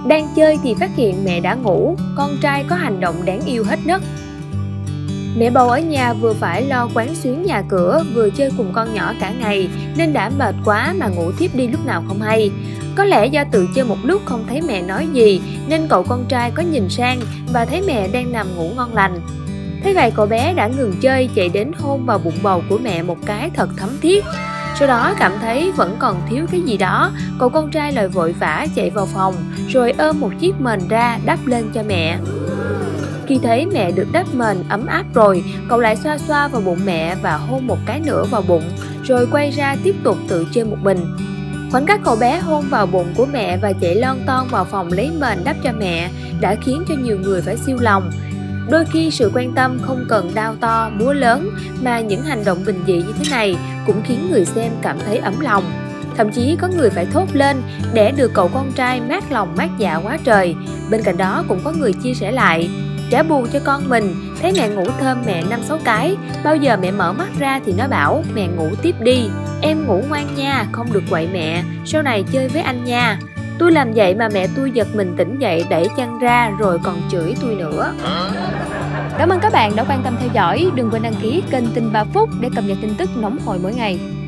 Đang chơi thì phát hiện mẹ đã ngủ, con trai có hành động đáng yêu hết nấc. Mẹ bầu ở nhà vừa phải lo quán xuyến nhà cửa, vừa chơi cùng con nhỏ cả ngày nên đã mệt quá mà ngủ thiếp đi lúc nào không hay. Có lẽ do tự chơi một lúc không thấy mẹ nói gì nên cậu con trai có nhìn sang và thấy mẹ đang nằm ngủ ngon lành. Thế vậy cậu bé đã ngừng chơi, chạy đến hôn vào bụng bầu của mẹ một cái thật thấm thiết. Sau đó cảm thấy vẫn còn thiếu cái gì đó, cậu con trai lại vội vã chạy vào phòng rồi ôm một chiếc mền ra đắp lên cho mẹ. Khi thấy mẹ được đắp mền ấm áp rồi, cậu lại xoa xoa vào bụng mẹ và hôn một cái nữa vào bụng, rồi quay ra tiếp tục tự chơi một mình. Khoảnh khắc cậu bé hôn vào bụng của mẹ và chạy lon ton vào phòng lấy mền đắp cho mẹ đã khiến cho nhiều người phải siêu lòng. Đôi khi sự quan tâm không cần đao to, búa lớn mà những hành động bình dị như thế này cũng khiến người xem cảm thấy ấm lòng. Thậm chí có người phải thốt lên, đẻ được cậu con trai mát lòng mát dạ quá trời. Bên cạnh đó cũng có người chia sẻ lại, trả buồn cho con mình, thấy mẹ ngủ thơm mẹ 5-6 cái, bao giờ mẹ mở mắt ra thì nó bảo mẹ ngủ tiếp đi, em ngủ ngoan nha, không được quậy mẹ, sau này chơi với anh nha. Tôi làm vậy mà mẹ tôi giật mình tỉnh dậy đẩy chăn ra rồi còn chửi tôi nữa. Cảm ơn các bạn đã quan tâm theo dõi, đừng quên đăng ký kênh Tin 3 Phút để cập nhật tin tức nóng hổi mỗi ngày.